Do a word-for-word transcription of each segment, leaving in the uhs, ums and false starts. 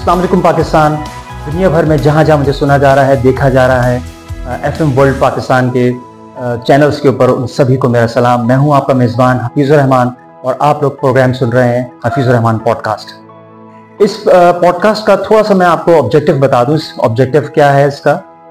अस्सलाम वालेकुम पाकिस्तान। दुनिया भर में जहाँ जहाँ मुझे सुना जा रहा है, देखा जा रहा है, एफएम वर्ल्ड पाकिस्तान के चैनल्स के ऊपर, उन सभी को मेरा सलाम। मैं हूँ आपका मेज़बान हफीज़ुर रहमान और आप लोग प्रोग्राम सुन रहे हैं हफीज़ुर रहमान पॉडकास्ट। इस पॉडकास्ट का थोड़ा सा मैं आपको ऑब्जेक्टिव बता दूँ। इस ऑब्जेक्टिव क्या है इसका।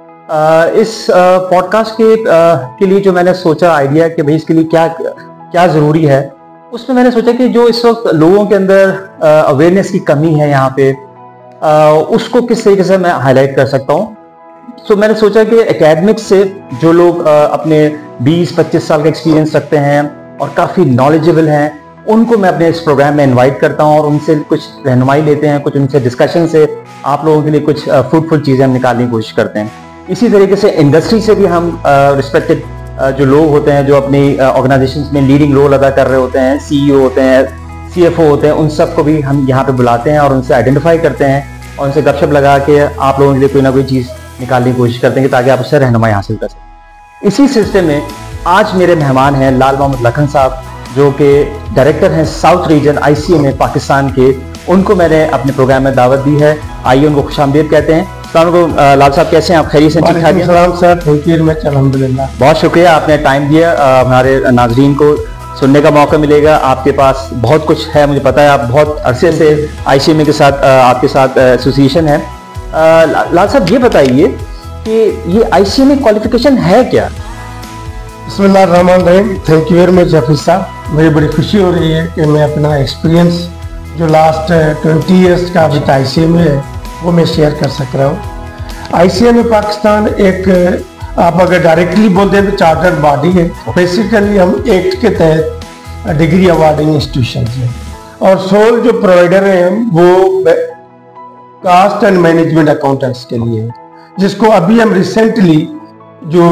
इस पॉडकास्ट के के लिए जो मैंने सोचा आइडिया कि भाई इसके लिए क्या क्या ज़रूरी है, उसमें मैंने सोचा कि जो इस वक्त लोगों के अंदर अवेयरनेस की कमी है यहाँ पे, आ, उसको किस तरीके से मैं हाईलाइट कर सकता हूँ। सो so, मैंने सोचा कि एकेडमिक्स से जो लोग आ, अपने बीस पच्चीस साल का एक्सपीरियंस रखते हैं और काफ़ी नॉलेजेबल हैं, उनको मैं अपने इस प्रोग्राम में इनवाइट करता हूँ और उनसे कुछ रहनुमाई लेते हैं, कुछ उनसे डिस्कशन से आप लोगों के लिए कुछ फ्रूटफुल चीज़ें हम निकालने की कोशिश करते हैं। इसी तरीके से इंडस्ट्री से भी हम रिस्पेक्टेड जो लोग होते हैं, जो अपनी ऑर्गेनाइजेशंस में लीडिंग रोल अदा कर रहे होते हैं, सीईओ होते हैं, सीएफओ होते हैं, उन सबको भी हम यहाँ पे बुलाते हैं और उनसे आइडेंटिफाई करते हैं और उनसे गपशप लगा के आप लोगों के लिए कोई ना कोई चीज़ निकालने की कोशिश करते हैं ताकि आप उससे रहनुमाई हासिल कर सकें। इसी सिलसिले में आज मेरे मेहमान हैं लाल मोहम्मद लखन साहब, जो कि डायरेक्टर हैं साउथ रीजन आईसीए में पाकिस्तान के। उनको मैंने अपने प्रोग्राम में दावत दी है, आइए उनको खुशामदीद कहते हैं। लाल साहब कैसे हैं आप? खैरियत से? ठीक ठाक? सलाम sir, thank you very much, अल्हम्दुलिल्लाह। बहुत शुक्रिया, आपने टाइम दिया। हमारे नाजरीन को सुनने का मौका मिलेगा। आपके पास बहुत कुछ है, मुझे पता है। आप बहुत अरसे से आईसीएमए के साथ, आपके साथ एसोसिएशन है। लाल साहब ये बताइए कि ये आईसीएमए क्वालिफिकेशन है क्या? बिस्मिल्लाह रहमान रहीम। Thank you very much Hafeez साहब। मुझे बड़ी खुशी हो रही है कि मैं अपना एक्सपीरियंस जो लास्ट ट्वेंटी ईयर्स का अभी आईसीएमए है वो मैं शेयर कर सक रहा हूँ। आईसीएमए पाकिस्तान एक, आप अगर डायरेक्टली बोलते हैं तो चार्टर्ड बॉडी है। बेसिकली हम एक्ट के तहत डिग्री अवार्डिंग इंस्टीट्यूशन है और सोल जो प्रोवाइडर हैं वो कास्ट एंड मैनेजमेंट अकाउंटेंट्स के लिए है, जिसको अभी हम रिसेंटली जो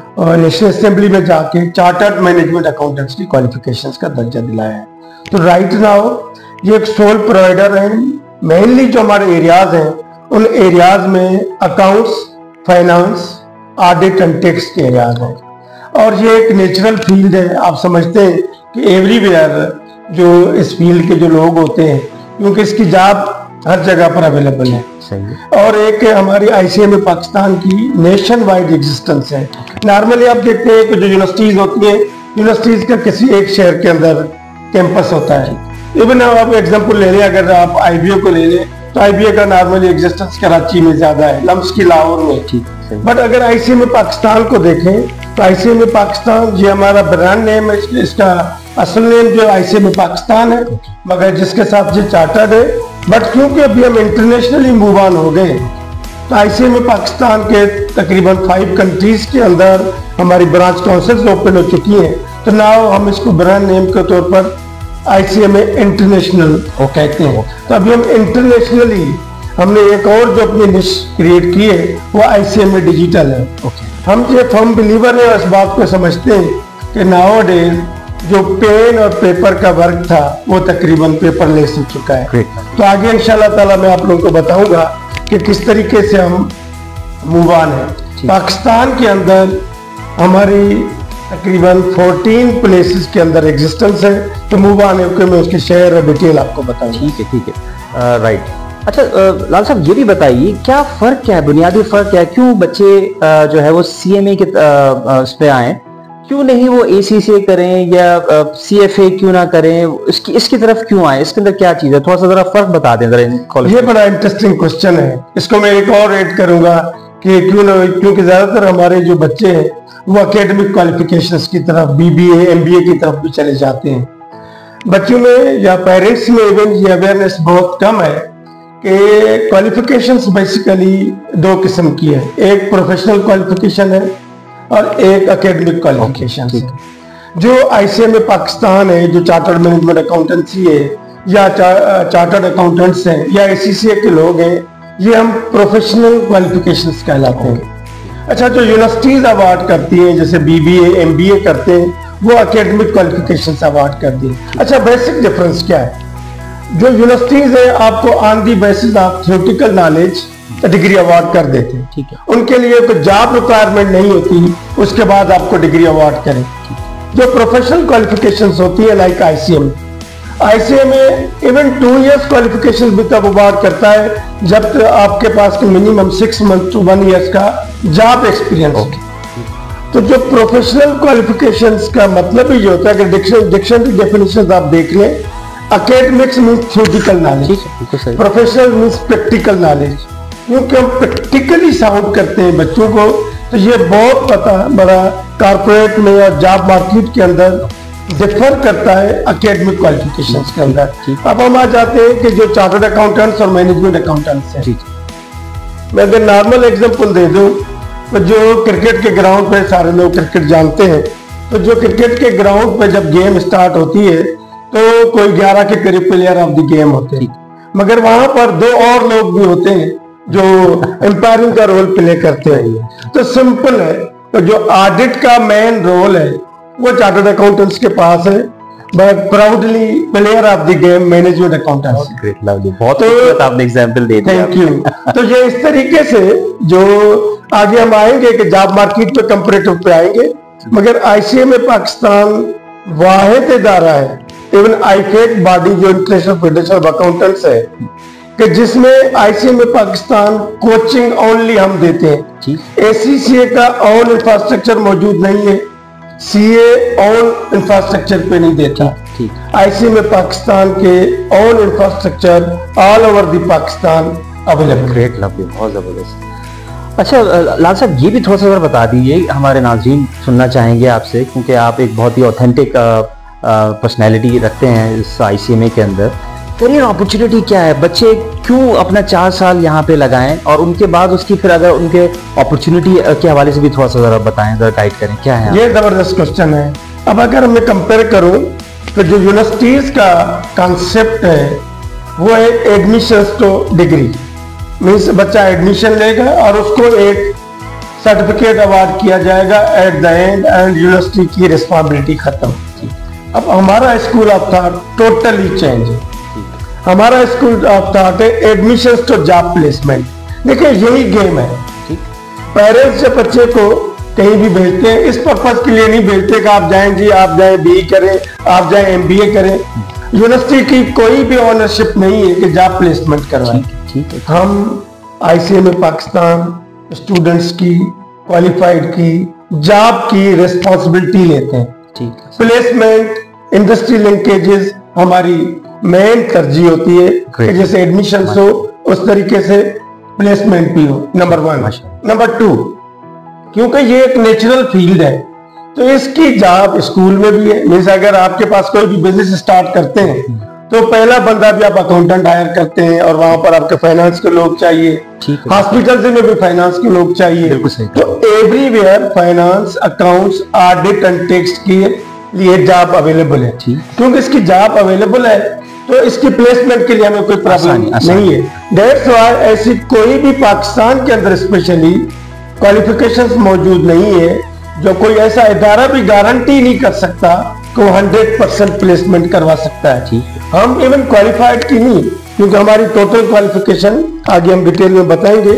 नेशनल असेंबली में जाके चार्टर्ड मैनेजमेंट अकाउंटेंट्स की क्वालिफिकेशंस का दर्जा दिलाया है। तो राइट नाउ ये एक सोल प्रोवाइडर है। मेनली जो हमारे एरियाज हैं उन एरियाज में accounts, finance, audit and tax के एरियाज हैं और ये एक नेचुरल फील्ड है। आप समझते हैं कि एवरीवेयर जो इस फील्ड के जो लोग होते हैं, क्योंकि इसकी जॉब हर जगह पर अवेलेबल है। सही। और एक हमारी आईसीएमए पाकिस्तान की नेशन वाइड एग्जिस्टेंस है। नॉर्मली आप देखते हैं कि जो यूनिवर्सिटीज होती हैं, यूनिवर्सिटीज का किसी एक शहर के अंदर कैंपस होता है। इवन आप एग्जांपल ले लें, अगर आप आईबीए को ले लें तो आईबीए का नॉर्मली एग्जिस्टेंस कराची में ज्यादा है, लम्स की लाहौर में। ठीक। बट अगर आईसीएमए पाकिस्तान को देखें तो आईसीएमए पाकिस्तान ये हमारा ब्रांड नेम है। इसका असल नेम जो आईसीएमए पाकिस्तान है, मगर जिसके साथ ये चार्टर्ड है। बट क्योंकि अभी हम इंटरनेशनली मूव ऑन हो गए तो आईसीएमए पाकिस्तान के तकरीबन फाइव कंट्रीज के अंदर हमारी ब्रांच काउंसिल्स ओपन हो चुकी हैं। तो नाउ हम इसको ब्रांड नेम के तौर पर आईसीएमए इंटरनेशनल कहते हैं। तो अभी हम इंटरनेशनली हमने एक और जो अपनी निश क्रिएट की है वो आईसीएमए डिजिटल है। okay. हम ये फर्म बिलीवर है, इस बात को समझते हैं कि नाउ डेज जो पेन और पेपर का वर्क था वो तकरीबन पेपरलेस हो चुका है। Great. तो आगे इंशाल्लाह ताला मैं आप लोगों को बताऊंगा कि किस तरीके से हम मूव ऑन है। पाकिस्तान के अंदर हमारी तकरीबन चौदह प्लेसेस के अंदर एग्जिस्टेंस है। तो मूव ऑन है, मैं उसके शहर और डिटेल आपको बताऊंगा। ठीक है, ठीक है, राइट। अच्छा लाल साहब ये भी बताइए, क्या फ़र्क क्या है, बुनियादी फ़र्क क्या है? क्यों बच्चे आ, जो है वो सीएमए के उस पर आए, क्यों नहीं वो एसीसीए करें या सीएफए क्यों ना करें? इसकी इसकी तरफ क्यों आए? इसके अंदर क्या चीज़ है? थोड़ा सा ज़रा फ़र्क बता दें जरा। ये बड़ा इंटरेस्टिंग क्वेश्चन है। इसको मैं एक और ऐड करूंगा कि क्यों ना, क्योंकि ज़्यादातर हमारे जो बच्चे हैं वो एकेडमिक क्वालिफिकेशंस की तरफ, बीबीए, एमबीए की तरफ भी चले जाते हैं। बच्चों में या पेरेंट्स में इवन ये अवेयरनेस बहुत कम है कि क्वालिफिकेशंस बेसिकली दो किस्म की है। एक प्रोफेशनल क्वालिफिकेशन है और एक एकेडमिक क्वालिफिकेशन है। जो आईसीएमए पाकिस्तान है, जो चार्टर्ड मैनेजमेंट अकाउंटेंसी है या चार्टर्ड अकाउंटेंट्स हैं या एसीसीए के लोग हैं, ये हम प्रोफेशनल क्वालिफिकेशंस कहलाते हैं। अच्छा, जो यूनिवर्सिटीज अवार्ड करती हैं जैसे बीबीए, एमबीए करते हैं, वो एकेडमिक क्वालिफिकेशंस अवार्ड करती हैं। अच्छा, बेसिक डिफरेंस क्या है? जो यूनिवर्सिटीज है आपको on the basis of theoretical knowledge degree award कर देते हैं। ठीक है। उनके लिए कोई जॉब रिक्वायरमेंट नहीं होती, उसके बाद आपको डिग्री अवार्ड करें। जो प्रोफेशनल क्वालिफिकेशंस होती है लाइक आईसीएम, आईसीए में इवन टू इयर्स क्वालिफिकेशन भी तब अवार्ड करता है जब तो आपके पास minimum six month two one years का जॉब एक्सपीरियंस हो। तो जो प्रोफेशनल क्वालिफिकेशंस का मतलब ही होता है कि डिक्शन डिक्शनरी डेफिनेशन आप देख लें, academics means theoretical knowledge, professional means practical knowledge. क्योंकि हम प्रैक्टिकली साउंड करते हैं बच्चों को, तो ये बहुत पता बड़ा कॉर्पोरेट में या जॉब मार्केट के अंदर डिफर करता है एकेडमिक क्वालिफिकेशंस के अंदर। अब हम आ जाते हैं कि जो चार्टर्ड अकाउंटेंट्स और मैनेजमेंट अकाउंटेंट्स हैं, मैं अगर नॉर्मल एग्जांपल दे दूं तो जो क्रिकेट के ग्राउंड पे सारे लोग क्रिकेट जानते हैं, तो जो क्रिकेट के ग्राउंड पे जब गेम स्टार्ट होती है तो कोई ग्यारह के करीब प्लेयर ऑफ द गेम होते हैं, मगर वहां पर दो और लोग भी होते हैं जो एम्पायरिंग का रोल प्ले करते हैं। तो सिंपल है, तो जो ऑडिट का मेन रोल है वो चार्टर्ड अकाउंटेंट्स के पास है, but proudly player of the game management accountants. Great, lovely, बहुत खूबसूरत आपने एग्जांपल दे दिया। Thank you. तो ये इस तरीके से जो आगे हम आएंगे कि जॉब मार्केट पे कंपैरेटिव पे आएंगे, मगर आईसीए में पाकिस्तान वाहिद इदारा है, इवन आईफेक बॉडी जो इंटरनेशनल फेडरेशन ऑफ अकाउंटेंट्स है, कि जिसमें आईसीए में पाकिस्तान कोचिंग ओनली हम देते हैं। एसीसीए का ओन इंफ्रास्ट्रक्चर मौजूद नहीं है, सीए ओन इंफ्रास्ट्रक्चर पे नहीं देता। आईसीए में पाकिस्तान के own infrastructure all over the Pakistan available. Great, lovely, बहुत जबरदस्त। अच्छा लाल साहब, ये भी थोड़ा सा बता दीजिए, हमारे नाज़रीन सुनना चाहेंगे आपसे, क्योंकि आप एक बहुत ही ऑथेंटिक पर्सनैलिटी रखते हैं इस आईसीएमए के अंदर। करियर अपॉर्चुनिटी क्या है, बच्चे क्यों अपना चार साल यहाँ पे लगाएं, और उनके बाद उसकी फिर अगर उनके अपॉर्चुनिटी के हवाले से भी थोड़ा सा जरा बताएं, जरा गाइड करें, क्या है? ये जबरदस्त क्वेश्चन है। अब अगर मैं कंपेयर करूं तो जो यूनिवर्सिटीज का कॉन्सेप्ट है वो है एडमिशन टू डिग्री, मीन्स बच्चा एडमिशन लेगा और उसको एक सर्टिफिकेट अवार्ड किया जाएगा at the end, and university की रिस्पॉन्सिबिलिटी खत्म। अब हमारा school of thought totally change है। हमारा स्कूल ऑफ थॉट है एडमिशन टू जॉब प्लेसमेंट। देखिए यही गेम है। पेरेंट्स जब बच्चे को कहीं भी भेजते हैं इस पर्पज के लिए नहीं भेजते कि आप जाएं जी आप जाएं बी करें, आप जाएं एमबीए करें। यूनिवर्सिटी की कोई भी ओनरशिप नहीं है कि जॉब प्लेसमेंट करवाएं। ठीक है, हम आईसीए में पाकिस्तान स्टूडेंट्स की क्वालिफाइड की जॉब की रिस्पॉन्सिबिलिटी लेते हैं। ठीक है, प्लेसमेंट इंडस्ट्री लिंकेजेस हमारी मेन तरजीह होती है कि जैसे एडमिशन हो उस तरीके से प्लेसमेंट भी हो, नंबर वन। नंबर टू, क्योंकि ये एक नेचुरल फील्ड है तो इसकी जॉब स्कूल में भी है। मीन्स अगर आपके पास कोई भी बिजनेस स्टार्ट करते हैं तो पहला बंदा भी आप अकाउंटेंट हायर करते हैं और वहां पर आपके फाइनेंस के लोग चाहिए, हॉस्पिटल में भी फाइनेंस के लोग चाहिए। तो everywhere finance, accounts, audit and tax के लिए जॉब अवेलेबल है। क्योंकि इसकी जॉब अवेलेबल है तो इसकी प्लेसमेंट के लिए हमें कोई प्रॉब्लम नहीं है। दैट्स व्हाई ऐसी कोई भी पाकिस्तान के अंदर स्पेशली क्वालिफिकेशंस मौजूद नहीं है जो कोई ऐसा इदारा भी गारंटी नहीं कर सकता कि वो हंड्रेड परसेंट प्लेसमेंट करवा सकता है। हम इवन क्वालिफाइड की नहीं, क्योंकि हमारी टोटल क्वालिफिकेशन आगे हम डिटेल में बताएंगे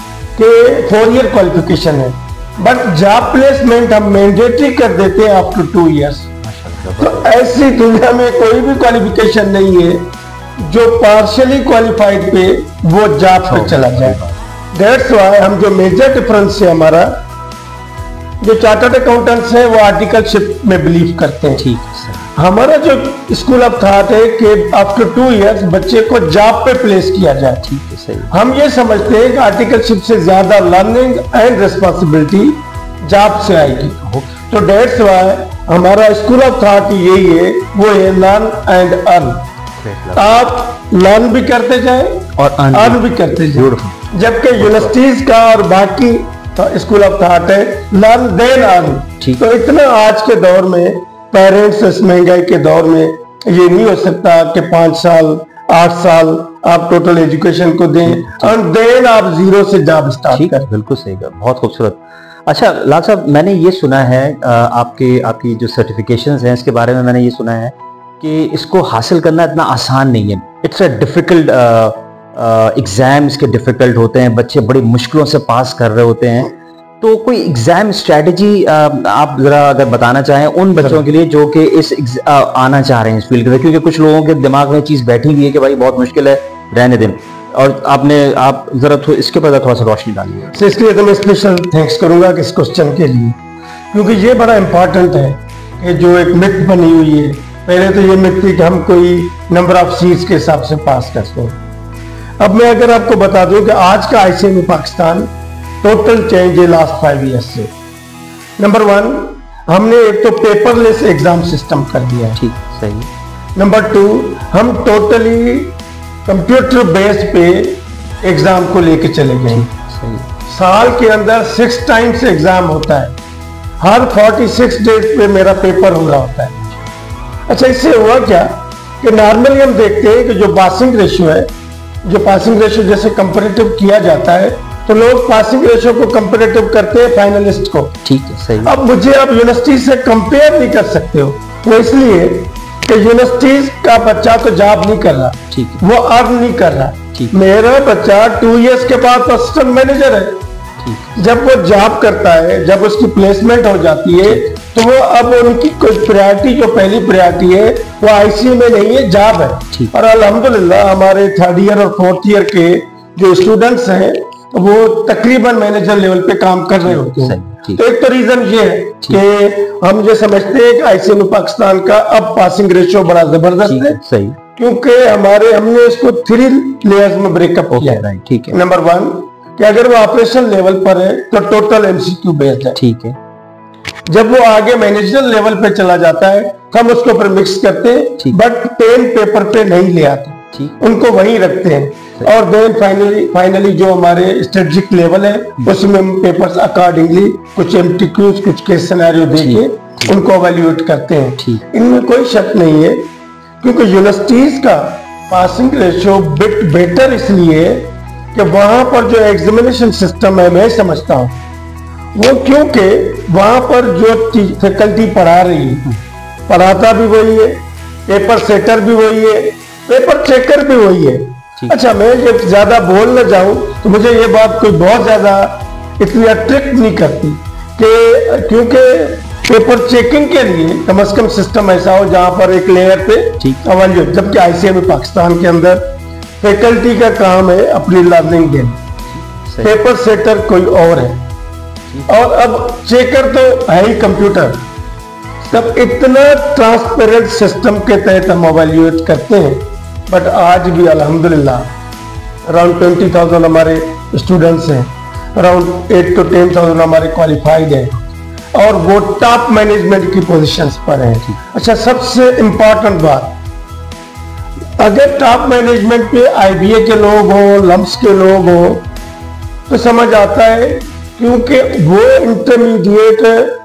कि फोर ईयर क्वालिफिकेशन है, बट जॉब प्लेसमेंट हम मैंडेटरी कर देते हैं आफ्टर टू इयर्स। तो ऐसी दुनिया में कोई भी क्वालिफिकेशन नहीं है जो पार्शियली क्वालिफाइड पे वो जॉब पे चला जाए। दैट्स व्हाई हम जो मेजर डिफरेंस है हमारा, जो चार्टर्ड अकाउंटेंट्स हैं वो आर्टिकलशिप में बिलीव करते हैं। ठीक है, हमारा जो स्कूल ऑफ थॉट है कि आफ्टर टू इयर्स बच्चे को जॉब पे प्लेस किया जाए। ठीक है, सही। हम ये समझते हैं कि आर्टिकलशिप से ज्यादा लर्निंग एंड रिस्पॉन्सिबिलिटी जॉब से आएगी। तो दैट्स व्हाई हमारा स्कूल ऑफ थॉट यही है, वो है लर्न एंड अर्न। आप लर्न भी करते जाएं और अर्न भी करते जाएं। जबकि यूनिवर्सिटीज का और बाकी स्कूल ऑफ थॉट है लर्न देन अर्न। तो इतना आज के दौर में पेरेंट्स इस महंगाई के दौर में ये नहीं हो सकता कि पांच साल आठ साल आप टोटल एजुकेशन को दें और देन आप जीरो से जॉब स्टार्ट करें। बिल्कुल सही, बहुत खूबसूरत। अच्छा लाल साहब, मैंने ये सुना है आपके आपकी जो सर्टिफिकेशंस हैं इसके बारे में मैंने ये सुना है कि इसको हासिल करना इतना आसान नहीं है। इट्स अ डिफिकल्ट एग्जाम, इसके डिफिकल्ट होते हैं, बच्चे बड़ी मुश्किलों से पास कर रहे होते हैं। तो कोई एग्जाम स्ट्रेटेजी आप जरा अगर बताना चाहें उन बच्चों के लिए जो कि इस ex- आ, आना चाह रहे हैं इस फील्ड में, क्योंकि कुछ लोगों के दिमाग में चीज बैठी हुई है कि भाई बहुत मुश्किल है, रहने दें, और आपने आप जरा थो, इसके ऊपर थोड़ा सा रोशनी डालिए। तो इसके लिए तो मैं स्पेशल थैंक्स करूंगा कि इस क्वेश्चन के लिए, क्योंकि ये बड़ा इंपॉर्टेंट है कि जो एक मिथ बनी हुई है, पहले तो ये मिथ थी कि हम कोई नंबर ऑफ सीट्स के हिसाब से पास करते हैं। अब मैं अगर आपको बता दूं कि आज का आईसीएमई पाकिस्तान टोटल चेंज है लास्ट फाइव ईयर्स से। नंबर वन, हमने एक तो पेपरलेस एग्जाम सिस्टम कर दिया है। ठीक, सही। नंबर टू, हम टोटली कंप्यूटर बेस पे एग्जाम को लेके चले गए। सही। साल के अंदर सिक्स टाइम्स एग्जाम होता है, हर छियालीस डेज पे मेरा पेपर हो रहा होता है। अच्छा, इससे हुआ क्या कि नॉर्मली हम देखते हैं कि जो पासिंग रेशियो है, जो पासिंग रेशियो जैसे कंपैरेटिव किया जाता है, तो लोग पासिंग रेशियो को कंपैरेटिव करते हैं फाइनलिस्ट को। ठीक है, सही। अब मुझे आप यूनिवर्सिटी से कंपेयर नहीं कर सकते हो, वो इसलिए कि यूनिवर्सिटीज का बच्चा तो जॉब नहीं कर रहा, ठीक है, वो अर्न नहीं कर रहा। ठीक। मेरा बच्चा टू इयर्स के बाद असिस्टेंट मैनेजर है। ठीक। जब वो जॉब करता है, जब उसकी प्लेसमेंट हो जाती है, तो वो अब उनकी कोई प्रायोरिटी, जो पहली प्रायोरिटी है वो आईसीयू में नहीं है, जॉब है। और अल्हम्दुलिल्लाह हमारे थर्ड ईयर और फोर्थ ईयर के जो स्टूडेंट्स हैं वो तकरीबन मैनेजर लेवल पे काम कर रहे होते हैं। तो एक तो रीजन ये है कि हम ये समझते हैं कि आईसीएमई पाकिस्तान का अब पासिंग रेशियो बड़ा जबरदस्त है, सही, क्योंकि हमारे हमने इसको थ्री लेयर्स में ब्रेकअप किया है। ठीक है। नंबर वन, कि अगर वो ऑपरेशन लेवल पर है तो टोटल एमसीक्यू बेस्ड है। ठीक है। जब वो आगे मैनेजर लेवल पे चला जाता है तो हम उसके ऊपर मिक्स करते हैं, बट पेन पेपर पे नहीं ले आते, उनको वहीं रखते हैं। और देन फाइनली फाइनली जो हमारे स्ट्रेटेजिक लेवल है उसमें हम पेपर्स अकॉर्डिंगली कुछ एमटीक्यूज, कुछ केस सिनेरियो देके उनको एवेल्युएट करते हैं। इनमें कोई शक नहीं है, क्योंकि यूनिवर्सिटीज का पासिंग रेशियो बिट बेटर इसलिए कि वहां पर जो एग्जामिनेशन सिस्टम है, मैं समझता हूँ वो, क्योंकि वहां पर जो फैकल्टी पढ़ा रही है, पढ़ाता भी वही है, पेपर सेटर भी वही है, पेपर चेकर भी वही है। अच्छा, मैं जब ज्यादा बोल न जाऊं तो मुझे ये बात कोई बहुत ज्यादा इतनी अट्रैक्ट नहीं करती, कि क्योंकि पेपर चेकिंग के लिए कम से कम सिस्टम ऐसा हो जहां पर एक लेयर पे अवेल्यू, जबकि आईसीएमई पाकिस्तान के अंदर फैकल्टी का काम है अपनी लर्निंग देना, पेपर सेटर कोई और है, और अब चेकर तो है ही कंप्यूटर। तब इतना ट्रांसपेरेंट सिस्टम के तहत हम एवेल्युएट करते हैं। बट आज भी अल्हम्दुलिल्लाह अराउंड ट्वेंटी थाउजेंड हमारे स्टूडेंट्स हैं, around eight to ten thousand हमारे क्वालिफाइड हैं, और वो टॉप मैनेजमेंट की पोजीशंस पर हैं। अच्छा, सबसे इंपॉर्टेंट बात, अगर टॉप मैनेजमेंट पे आईबीए के लोग हो, लम्स के लोग हो, तो समझ आता है, क्योंकि वो इंटरमीडिएट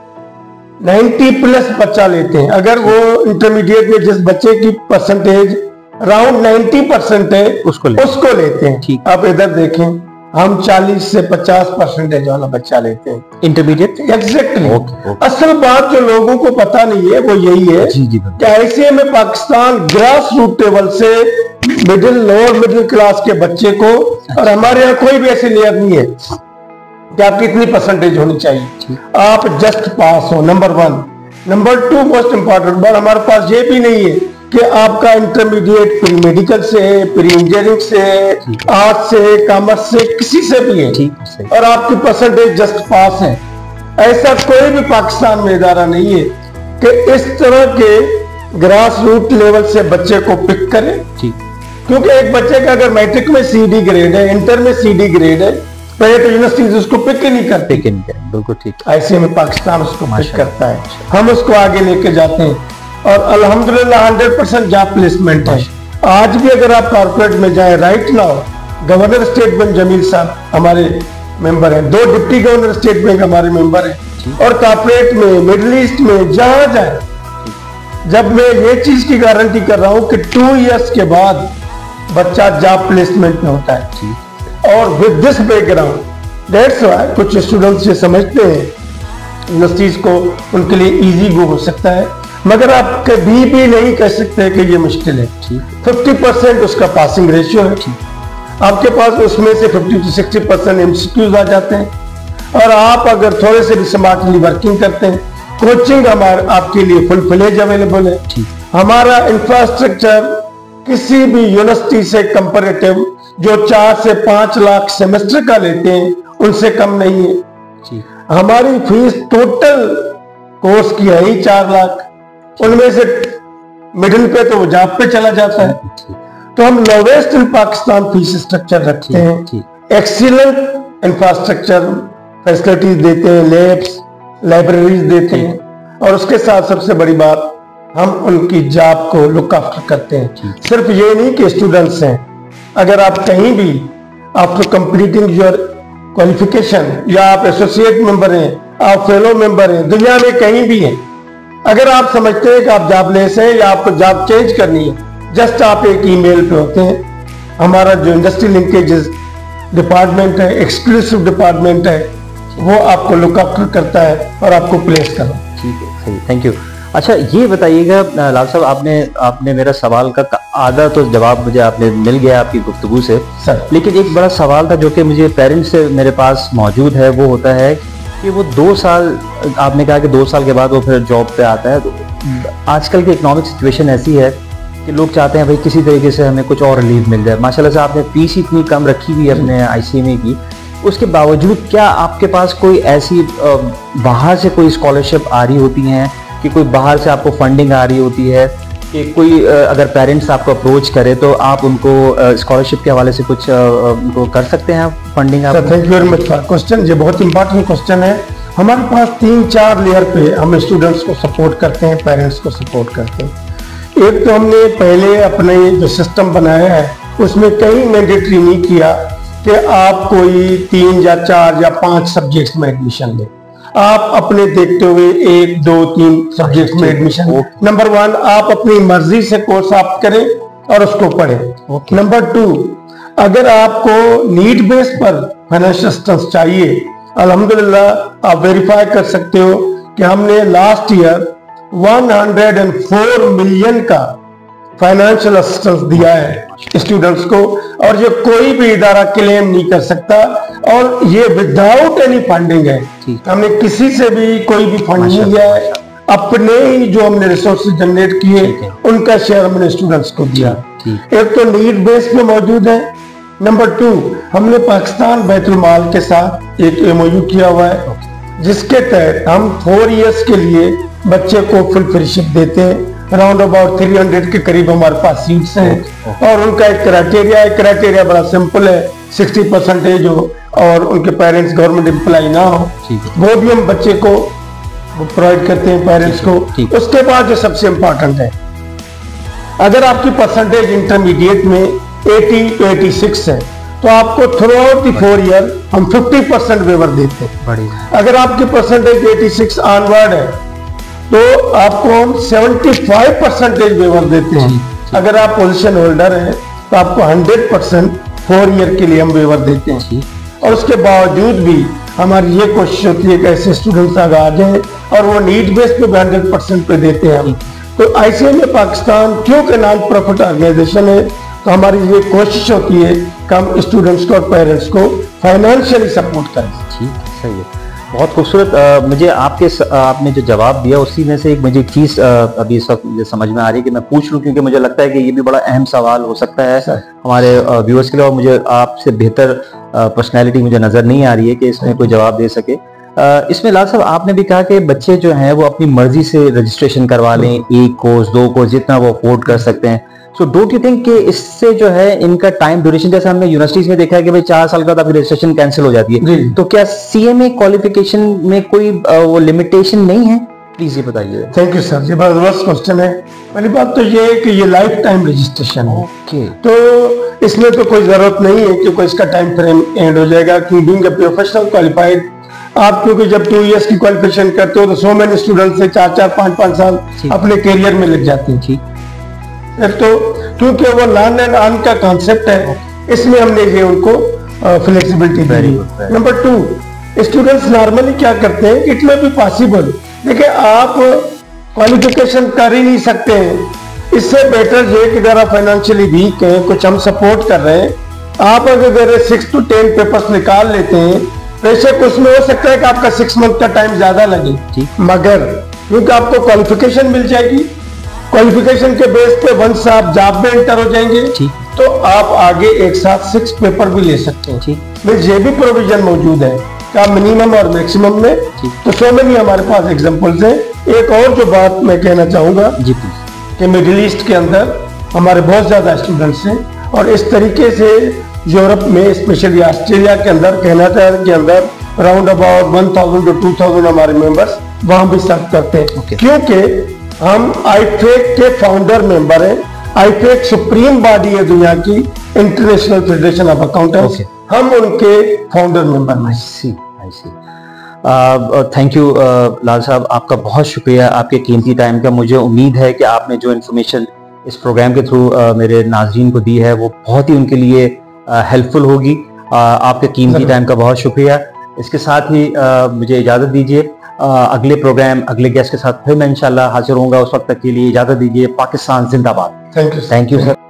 नब्बे प्लस बच्चा लेते हैं। अगर वो इंटरमीडिएट में जिस बच्चे की परसेंटेज अराउंड नब्बे परसेंट है, उसको ले, उसको लेते हैं। आप इधर देखें, हम चालीस से पचास परसेंटेज वाला बच्चा लेते हैं इंटरमीडिएट। एग्जैक्टली। असल बात जो लोगों को पता नहीं है वो यही है कि ICMA Pakistan grass root level से मिडिल, लोअर मिडिल क्लास के बच्चे को, और हमारे यहाँ कोई भी ऐसी लेयर नहीं है कि आपकी इतनी परसेंटेज होनी चाहिए, आप जस्ट पास हो, number one. Number two, most important बात, हमारे पास ये भी नहीं है कि आपका इंटरमीडिएट प्री मेडिकल से, प्री इंजीनियरिंग से, आर्ट्स से, कॉमर्स से, किसी से भी है, और आपकी परसेंटेज जस्ट पास है। ऐसा कोई भी पाकिस्तान में इदारा नहीं है कि इस तरह के ग्रास रूट लेवल से बच्चे को पिक करे। क्योंकि एक बच्चे का अगर मैट्रिक में सी डी ग्रेड है, इंटर में सी डी ग्रेड है, पहले तो यूनिवर्सिटीज उसको पिक ही नहीं करते। बिल्कुल ठीक। आईसीएमई पाकिस्तान उसको पिक करता है, हम उसको आगे लेके जाते हैं, और अल्हम्दुलिल्लाह हंड्रेड परसेंट जॉब प्लेसमेंट है। आज भी अगर आप कॉर्पोरेट में जाएं, right now governor State Bank Jameel साहब हमारे मेंबर हैं, दो डिप्टी गवर्नर स्टेट बैंक हमारे मेंबर हैं, और कॉर्पोरेट में, मिडिल ईस्ट में जहां जाए, जब मैं ये चीज की गारंटी कर रहा हूं कि टू इयर्स के बाद बच्चा जॉब प्लेसमेंट में होता है। और with this background, that's why कुछ स्टूडेंट्स ये समझते हैं यूनिवर्सिटीज को उनके लिए इजी गो हो सकता है, मगर आप कभी भी नहीं कह सकते कि ये मुश्किल है। फिफ्टी परसेंट उसका पासिंग रेशियो है, आपके पास उसमें से fifty to sixty percent MCQs आ जाते हैं, और आप अगर थोड़े से भी स्मार्टली वर्किंग करते हैं, कोचिंग हमारे आपके लिए फुल फ्लेज अवेलेबल है। हमारा इंफ्रास्ट्रक्चर किसी भी यूनिवर्सिटी से कंपैरेटिव जो चार से पांच लाख सेमेस्टर का लेते हैं उनसे कम नहीं है। हमारी फीस टोटल कोर्स की है ही चार लाख, उनमें से मिडिल पे तो वो जॉब पे चला जाता है। तो हम lowest in Pakistan fees structure रखते हैं, एक्सीलेंट इंफ्रास्ट्रक्चर फैसिलिटीज देते हैं, लैब्स लाइब्रेरीज देते हैं, और उसके साथ सबसे बड़ी बात हम उनकी जॉब को लुक आफ्टर करते हैं। सिर्फ ये नहीं कि स्टूडेंट्स हैं, अगर आप कहीं भी आफ्टर कंप्लीटिंग योर क्वालिफिकेशन या आप एसोसिएट मेंबर हैं, आप फेलो मेंबर हैं, दुनिया में कहीं भी हैं, अगर आप समझते हैं कि आप जॉबलेस हैं या आपको जॉब चेंज करनी है, जस्ट आप एक ईमेल पे होते हैं। हमारा जो इंडस्ट्री लिंकेजेस डिपार्टमेंट है, एक्सक्लूसिव डिपार्टमेंट है, वो आपको लुक आफ्टर करता है और आपको प्लेस करना। ठीक है, सही, थैंक यू। अच्छा ये बताइएगा लाल साहब, आपने आपने मेरा सवाल का आधा तो जवाब मुझे आपने मिल गया आपकी गुफ्तगू से सर, लेकिन एक बड़ा सवाल था जो कि मुझे पेरेंट्स से मेरे पास मौजूद है, वो होता है कि वो दो साल, आपने कहा कि दो साल के बाद वो फिर जॉब पे आता है। तो आजकल की इकोनॉमिक सिचुएशन ऐसी है कि लोग चाहते हैं भाई किसी तरीके से हमें कुछ और रिलीफ मिल जाए। माशाल्लाह से आपने फीस इतनी कम रखी हुई है अपने आईसीएमई की, उसके बावजूद क्या आपके पास कोई ऐसी बाहर से कोई स्कॉलरशिप आ रही होती हैं कि कोई बाहर से आपको फंडिंग आ रही होती है कि कोई अगर पेरेंट्स आपको अप्रोच करे तो आप उनको स्कॉलरशिप के हवाले से कुछ उनको कर सकते हैं फंडिंग? आप thank you very much for question, ये बहुत इंपॉर्टेंट क्वेश्चन है। हमारे पास तीन चार लेयर पे हम स्टूडेंट्स को सपोर्ट करते हैं, पेरेंट्स को सपोर्ट करते हैं। एक तो हमने पहले अपने जो सिस्टम बनाया है उसमें कहीं मैंडेटरी नहीं किया कि आप कोई तीन या चार या पांच सब्जेक्ट्स में एडमिशन लें। आप अपने देखते हुए एक दो तीन सब्जेक्ट में एडमिशन, नंबर वन आप अपनी मर्जी से कोर्स आप करें और उसको पढ़ें। नंबर टू, अगर आपको नीड बेस पर फाइनेंशियल असिस्टेंस चाहिए, अल्हम्दुलिल्लाह आप वेरीफाई कर सकते हो कि हमने लास्ट ईयर एक सौ चार मिलियन का फाइनेंशियल असिस्टेंस दिया है स्टूडेंट्स को, और ये कोई भी इदारा क्लेम नहीं कर सकता, और ये विदाउट एनी फंडिंग है। हमने किसी से भी कोई भी फंड नहीं लिया है, अपने ही जो हमने रिसोर्सेज जनरेट किए उनका शेयर हमने स्टूडेंट्स को दिया। एक तो नीड बेस पे मौजूद है। नंबर टू, हमने पाकिस्तान बैतुल माल के साथ एक एमओयू किया हुआ है जिसके तहत हम फोर इयर्स के लिए बच्चे को फुल फ्रीशिप देते हैं। अराउंड अबाउट थ्री हंड्रेड के करीब हमारे पास सीट्स हैं, और उनका एक क्राइटेरिया है, क्राइटेरिया बड़ा सिंपल है, सिक्सटी परसेंटेज हो और उनके पेरेंट्स गवर्नमेंट एम्प्लॉय ना हो, वो भी हम बच्चे को प्रोवाइड करते हैं पेरेंट्स को। उसके बाद जो सबसे इम्पोर्टेंट है, अगर आपकी परसेंटेज इंटरमीडिएट में अस्सी टू छियासी है तो आपको throughout the four year हम पचास परसेंट वेवर देते हैं। अगर आपकी परसेंटेज छियासी ऑनवर्ड है तो आपको हम पचहत्तर परसेंटेज वेवर देते हैं। अगर आप पोजीशन होल्डर हैं तो आपको सौ परसेंट फोर ईयर के लिए हम वेवर देते हैं। और उसके बावजूद भी हमारी ये कोशिश होती है कि ऐसे स्टूडेंट्स आगे आ जाएं, और वो नीड बेस पे भी हंड्रेड परसेंट पे देते हैं हम। तो आईसीएमई पाकिस्तान क्योंकि नॉन प्रॉफिट ऑर्गेनाइजेशन है, तो हमारी ये कोशिश होती है कि हम स्टूडेंट्स को और पेरेंट्स को फाइनेंशियली सपोर्ट करें। ठीक, सही है, बहुत खूबसूरत। मुझे आपके आपने जो जवाब दिया उसी में से एक मुझे चीज अभी इस वक्त मुझे समझ में आ रही है कि मैं पूछ लूं, क्योंकि मुझे लगता है कि ये भी बड़ा अहम सवाल हो सकता है हमारे व्यूअर्स के लिए, और मुझे आपसे बेहतर पर्सनैलिटी मुझे नजर नहीं आ रही है कि इसमें कोई जवाब दे सके। इसमें लाल साहब आपने भी कहा कि बच्चे जो हैं वो अपनी मर्जी से रजिस्ट्रेशन करवा लें, एक कोर्स दो कोर्स जितना वो अफोर्ड कर सकते हैं। सो डोंट यू थिंक कि इससे जो है इनका टाइम ड्यूरेशन, जैसे हमने यूनिवर्सिटीज में देखा है कि भाई चार साल का बाद आपकी रजिस्ट्रेशन कैंसिल हो जाती है, तो क्या सीएमए क्वालिफिकेशन में कोई वो लिमिटेशन नहीं है? प्लीज ये बताइए। थैंक यू सर, ये बहुत जबरदस्त क्वेश्चन है। पहली बात तो ये है कि ये लाइफ टाइम रजिस्ट्रेशन है, okay. तो इसमें तो कोई जरूरत नहीं है कि कोई इसका टाइम फ्रेम एंड हो जाएगा। बीइंग अ प्रोफेशनल क्वालिफाइड, आप क्योंकि जब टू इयर्स की क्वालिफिकेशन करते हो तो सो मेनी स्टूडेंट से चार चार पांच पांच साल अपने करियर में लग जाते हैं। ठीक, तो क्योंकि वो लर्न एंड अर्न का कॉन्सेप्ट है, इसमें हमने ये उनको फ्लेक्सिबिलिटी दी। नंबर टू, स्टूडेंट्स नॉर्मली क्या करते हैं, इट में भी पॉसिबल, देखिए आप क्वालिफिकेशन कर ही नहीं सकते हैं, इससे बेटर ये कि अगर आप फाइनेंशियली वीक हैं, कुछ हम सपोर्ट कर रहे हैं, आप अगर सिक्स टू टेन पेपर्स निकाल लेते हैं बेशक उसमें हो सकता है कि आपका सिक्स मंथ का टाइम ज्यादा लगे, मगर क्योंकि आपको क्वालिफिकेशन मिल जाएगी, क्वालिफिकेशन के बेस पे वंस आप जॉब में एंटर हो जाएंगे तो आप आगे एक साथ सिक्स पेपर भी ले सकते हैं। में ये भी प्रोविजन मौजूद है कि आप मिनिमम और मैक्सिमम में, तो सो में भी हमारे पास एग्जांपल्स हैं। एक और जो बात मैं कहना चाहूंगा कि मिडिल ईस्ट के अंदर हमारे बहुत ज्यादा स्टूडेंट्स हैं और इस तरीके से यूरोप में स्पेशली ऑस्ट्रेलिया के अंदर कनाडा के अंदर round about one thousand to two thousand हमारे मेंबर्स वहां भी सर्व करते हैं। okay. क्योंकि हम आईफेक के फाउंडर मेंबर हैं। आईफेक सुप्रीम बॉडी है दुनिया की, इंटरनेशनल फेडरेशन ऑफ अकाउंटेंट्स, हम उनके फाउंडर मेंबर हैं। सी आई सी थैंक यू लाल साहब, आपका बहुत शुक्रिया आपके कीमती टाइम का। मुझे उम्मीद है कि आपने जो इन्फॉर्मेशन इस प्रोग्राम के थ्रू uh, मेरे नाज़रीन को दी है वो बहुत ही उनके लिए हेल्पफुल uh, होगी। uh, आपके कीमती टाइम का बहुत शुक्रिया। इसके साथ ही uh, मुझे इजाज़त दीजिए, uh, अगले प्रोग्राम अगले गेस्ट के साथ फिर मैं इंशाल्लाह हाजिर होऊंगा। उस वक्त तक के लिए इजाज़त दीजिए। पाकिस्तान जिंदाबाद। Thank you thank you sir.